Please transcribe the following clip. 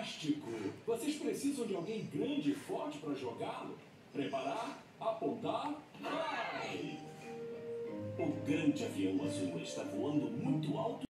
Fantástico! Vocês precisam de alguém grande e forte para jogá-lo? Preparar, apontar, vai! O grande avião azul está voando muito alto.